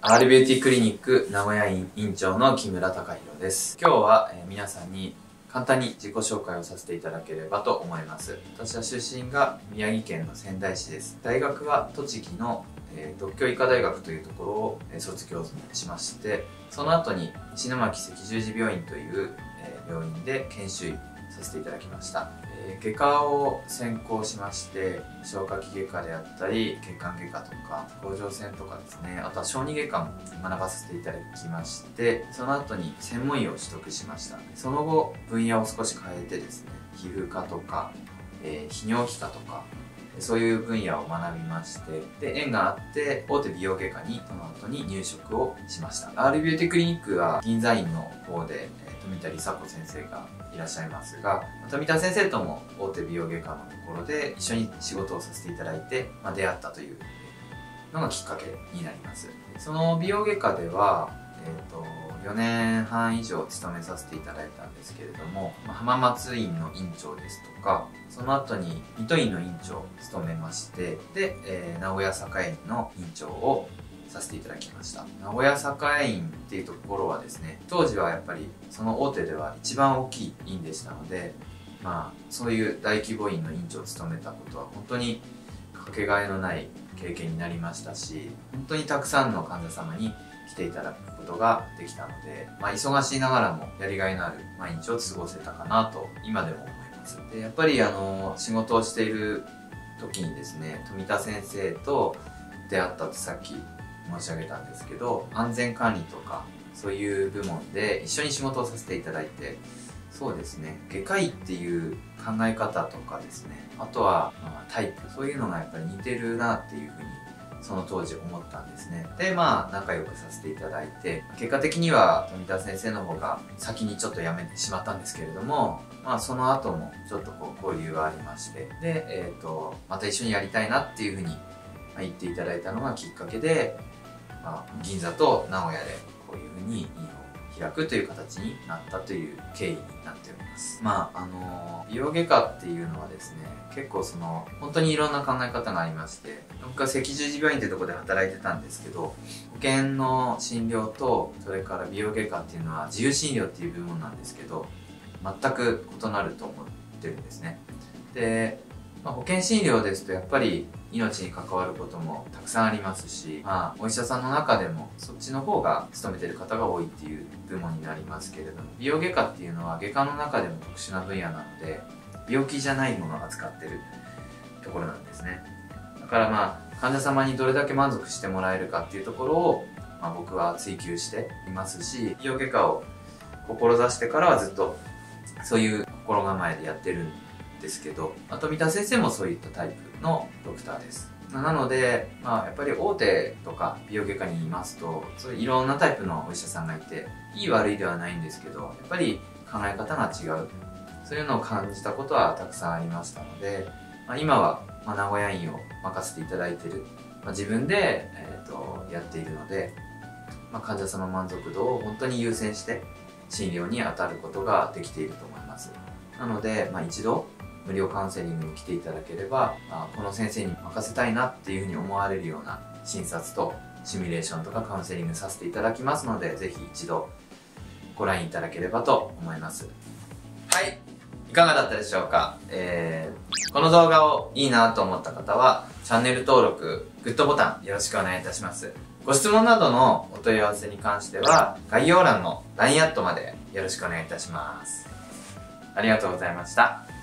R ビューティークリニック名古屋院院長の木村隆弘です。今日は、皆さんに簡単に自己紹介をさせていただければと思います。私は出身が宮城県の仙台市です。大学は栃木の獨協医科大学というところを卒業しまして、その後に石巻赤十字病院という病院で研修医させていただきました。外科を専攻しまして、消化器外科であったり血管外科とか甲状腺とかですね、あとは小児外科も学ばせていただきまして、その後に専門医を取得しました。その後分野を少し変えてですね、皮膚科とか、泌尿器科とかそういう分野を学びまして、で縁があって大手美容外科にその後に入職をしました。 R ビューティークリニックは銀座院の方で富田梨紗子先生がいらっしゃいますが、富田先生とも大手美容外科のところで一緒に仕事をさせていただいて、出会ったというのがきっかけになります。その美容外科では、4年半以上勤めさせていただいたんですけれども、浜松院の院長ですとか、その後に水戸院の院長を務めまして、で、名古屋栄院の院長をさせていただきました。名古屋栄院っていうところはですね、当時はやっぱりその大手では一番大きい院でしたので、そういう大規模院の院長を務めたことは本当にかけがえのない経験になりましたし、本当にたくさんの患者様に来ていただくことができたので、忙しいながらもやりがいのある毎日を過ごせたかなと今でも思います。でやっぱり仕事をしている時にですね、富田先生と出会ったってさっき申し上げたんですけど、安全管理とかそういう部門で一緒に仕事をさせていただいて、そうですね、外科医っていう考え方とかですね、あとはタイプ、そういうのがやっぱり似てるなっていうふうにその当時思ったんですね。で仲良くさせていただいて、結果的には富田先生の方が先にちょっと辞めてしまったんですけれども、その後もちょっと交流がありまして、で、また一緒にやりたいなっていうふうに言っていただいたのがきっかけで、銀座と名古屋でこういうふうに院を開くという形になったという経緯になっております。美容外科っていうのはですね、結構本当にいろんな考え方がありまして、僕は赤十字病院ってところで働いてたんですけど、保険の診療とそれから美容外科っていうのは自由診療っていう部門なんですけど、全く異なると思ってるんですね。で、保険診療ですとやっぱり命に関わることもたくさんありますし、お医者さんの中でもそっちの方が勤めてる方が多いっていう部門になりますけれども、美容外科っていうのは外科の中でも特殊な分野なので、病気じゃないものを扱ってるところなんですね。だから患者様にどれだけ満足してもらえるかっていうところを、僕は追求していますし、美容外科を志してからはずっとそういう心構えでやってるんですけど、富田先生もそういったタイプのドクターです。なので、やっぱり大手とか美容外科にいますと、そういういろんなタイプのお医者さんがいて、いい悪いではないんですけど、やっぱり考え方が違う、そういうのを感じたことはたくさんありましたので、今は名古屋院を任せていただいている、自分で、やっているので、患者様満足度を本当に優先して診療に当たることができていると思います。なので、一度無料カウンセリングに来ていただければ、この先生に任せたいなっていうふうに思われるような診察とシミュレーションとかカウンセリングさせていただきますので、ぜひ一度ご覧いただければと思います。はい、いかがだったでしょうか。この動画をいいなと思った方はチャンネル登録、グッドボタンよろしくお願いいたします。ご質問などのお問い合わせに関しては概要欄の LINE アットまでよろしくお願いいたします。ありがとうございました。